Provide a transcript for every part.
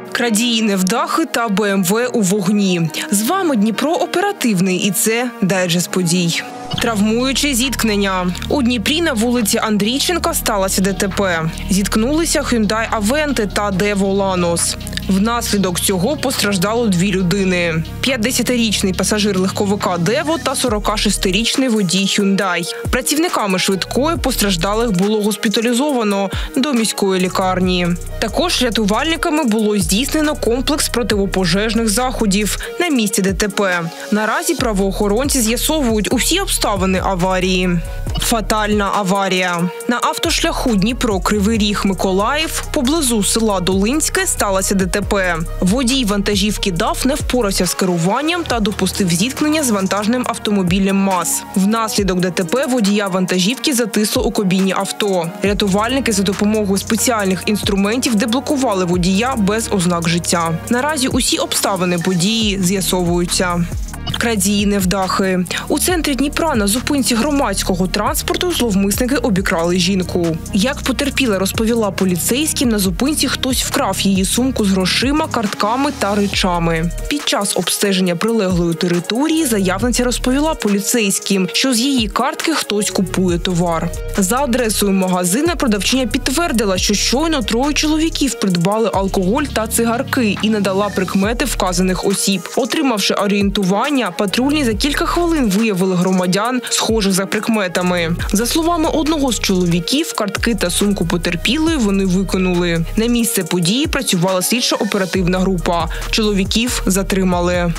Крадії невдахи та БМВ у вогні. З вами Дніпро оперативний і це дайджест подій. Травмуюче зіткнення. У Дніпрі на вулиці Андрійченка сталося ДТП. Зіткнулися Hyundai Авенти та Дево Ланос. Внаслідок цього постраждало 2 людини. 50-річний пасажир легковика Дево та 46-річний водій Hyundai. Працівниками швидкої постраждалих було госпіталізовано до міської лікарні. Також рятувальниками було здійснено комплекс противопожежних заходів на місці ДТП. Наразі правоохоронці з'ясовують усі обставини аварії. Фатальна аварія. На автошляху Дніпро-Кривий Ріг-Миколаїв поблизу села Долинське сталося ДТП. Водій вантажівки ДАФ не впорався з керуванням та допустив зіткнення з вантажним автомобілем МАЗ. Внаслідок ДТП водія вантажівки затисло у кабіні авто. Рятувальники за допомогою спеціальних інструментів деблокували водія без ознак життя. Наразі усі обставини події з'ясовуються. Крадії невдахи. У центрі Дніпра на зупинці громадського транспорту зловмисники обікрали жінку. Як потерпіла розповіла поліцейським, на зупинці хтось вкрав її сумку з грошима, картками та речами. Під час обстеження прилеглої території заявниця розповіла поліцейським, що з її картки хтось купує товар. За адресою магазину продавчиня підтвердила, що щойно 3 чоловіків придбали алкоголь та цигарки і надала прикмети вказаних осіб. Отримавши орієнтування, патрульні за кілька хвилин виявили громадян, схожих за прикметами. За словами одного з чоловіків, картки та сумку потерпілої вони викинули. На місце події працювала слідчо-оперативна група. Чоловіків затримали.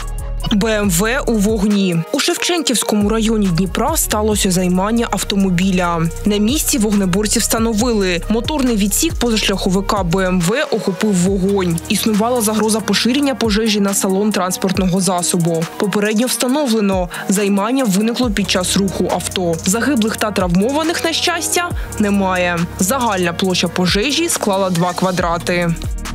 БМВ у вогні. У Шевченківському районі Дніпра сталося займання автомобіля. На місці вогнеборці встановили, моторний відсік позашляховика БМВ охопив вогонь. Існувала загроза поширення пожежі на салон транспортного засобу. Попередньо встановлено, займання виникло під час руху авто. Загиблих та травмованих, на щастя, немає. Загальна площа пожежі склала 2 квадрати.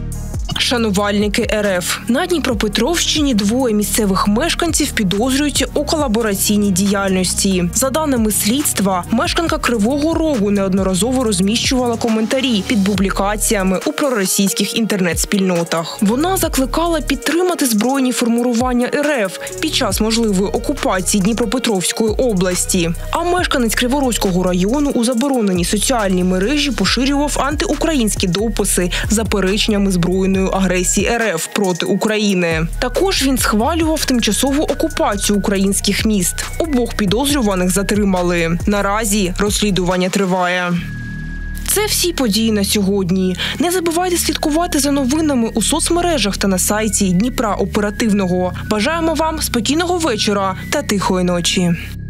Шанувальники РФ. На Дніпропетровщині 2 місцевих мешканців підозрюються у колабораційній діяльності. За даними слідства, мешканка Кривого Рогу неодноразово розміщувала коментарі під публікаціями у проросійських інтернет-спільнотах. Вона закликала підтримати збройні формування РФ під час можливої окупації Дніпропетровської області. А мешканець Криворозького району у забороненій соціальній мережі поширював антиукраїнські дописи з запереченнями збройної агресії РФ проти України. Також він схвалював тимчасову окупацію українських міст. Обох підозрюваних затримали. Наразі розслідування триває. Це всі події на сьогодні. Не забувайте слідкувати за новинами у соцмережах та на сайті Дніпра Оперативного. Бажаємо вам спокійного вечора та тихої ночі.